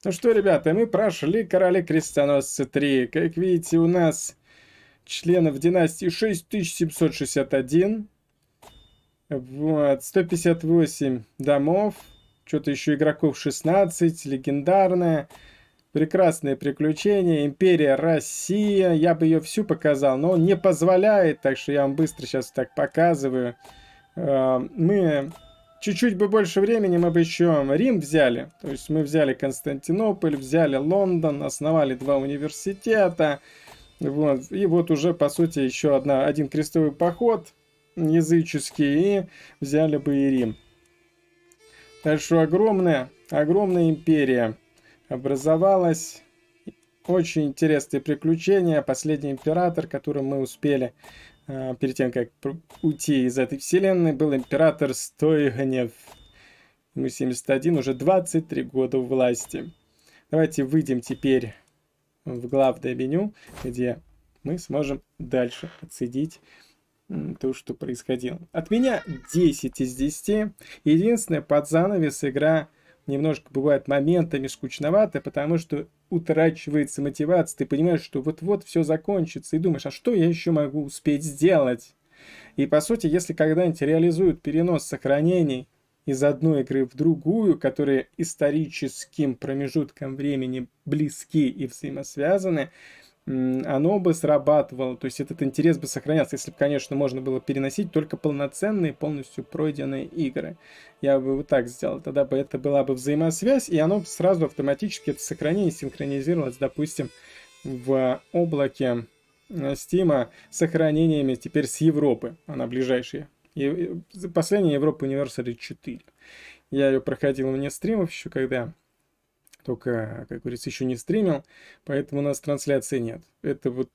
Ну что, ребята, мы прошли Короли Крестоносцы 3. Как видите, у нас членов династии 6761. Вот, 158 домов. Что-то еще игроков 16. Легендарная. Прекрасное приключение. Империя Россия. Я бы ее всю показал, но он не позволяет. Так что я вам быстро сейчас так показываю. Мы чуть-чуть бы больше времени, мы бы еще Рим взяли. То есть мы взяли Константинополь, взяли Лондон, основали 2 университета. Вот. И вот уже, по сути, еще один крестовый поход языческий, и взяли бы и Рим. Так что огромная империя образовалась. Очень интересные приключения. Последний император, которым мы успели перед тем, как уйти из этой вселенной, был император Стойгнев. Ему 71, уже 23 года у власти. Давайте выйдем теперь в главное меню, где мы сможем дальше отследить то, что происходило. От меня 10 из 10. Единственное, под занавес игра немножко бывает моментами скучновато, потому что утрачивается мотивация. Ты понимаешь, что вот-вот все закончится, и думаешь, а что я еще могу успеть сделать? И по сути, если когда-нибудь реализуют перенос сохранений из одной игры в другую, которые историческим промежутком времени близки и взаимосвязаны, оно бы срабатывало, то есть этот интерес бы сохранялся, если бы, конечно, можно было переносить только полноценные, полностью пройденные игры. Я бы вот так сделал, тогда бы это была бы взаимосвязь, и оно сразу автоматически, это сохранение синхронизировалось, допустим, в облаке Steam сохранениями теперь с Европы, она ближайшая. Последняя Европа Universal 4. Я ее проходил вне стримов еще когда... Только, как говорится, еще не стримил, поэтому у нас трансляции нет. Это вот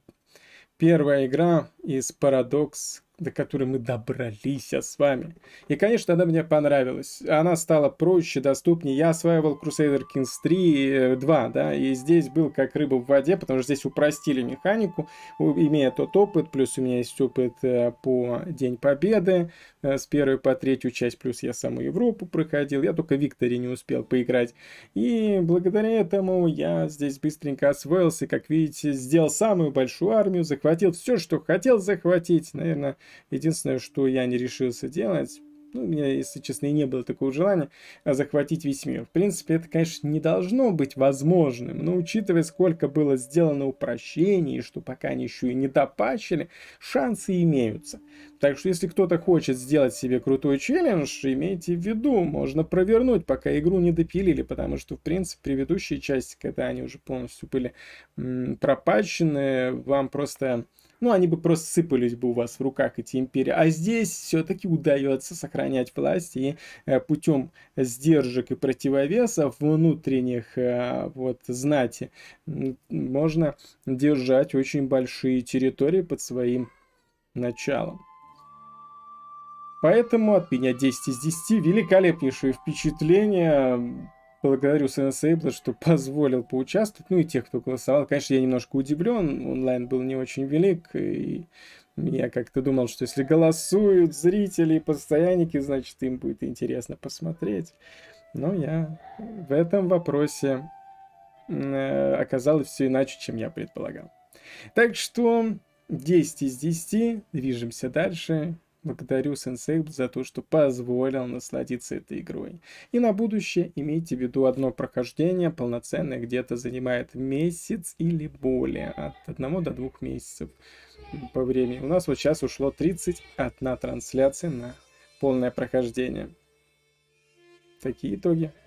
первая игра из Paradox, до которой мы добрались с вами. И, конечно, она мне понравилась. Она стала проще, доступнее. Я осваивал Crusader Kings 3, 2, да, и здесь был как рыба в воде, потому что здесь упростили механику, имея тот опыт, плюс у меня есть опыт по День Победы, с 1 по 3 часть, плюс я саму Европу проходил, я только Виктори не успел поиграть. И благодаря этому я здесь быстренько освоился, как видите, сделал самую большую армию, захватил все, что хотел захватить, наверное. Единственное, что я не решился делать, ну, у меня, если честно, и не было такого желания, захватить весь мир. В принципе, это, конечно, не должно быть возможным, но учитывая, сколько было сделано упрощений, что пока они еще и не допатчили, шансы имеются. Так что, если кто-то хочет сделать себе крутой челлендж, имейте в виду, можно провернуть, пока игру не допилили, потому что, в принципе, предыдущие части, когда они уже полностью были пропатчены, вам просто... Ну, они бы просто сыпались бы у вас в руках, эти империи. А здесь все-таки удается сохранять власть. И путем сдержек и противовесов внутренних вот, знати можно держать очень большие территории под своим началом. Поэтому от меня 10 из 10. Великолепнейшее впечатление. Благодарю Сенсейбла, что позволил поучаствовать. Ну и тех, кто голосовал. Конечно, я немножко удивлен. Онлайн был не очень велик. И я как-то думал, что если голосуют зрители и постоянники, значит, им будет интересно посмотреть. Но я в этом вопросе оказалось все иначе, чем я предполагал. Так что 10 из 10. Движемся дальше. Благодарю Сенсейбл за то, что позволил насладиться этой игрой. И на будущее имейте в виду, одно прохождение полноценное где-то занимает месяц или более. От 1 до 2 месяцев по времени. У нас вот сейчас ушло 31 трансляция на полное прохождение. Такие итоги.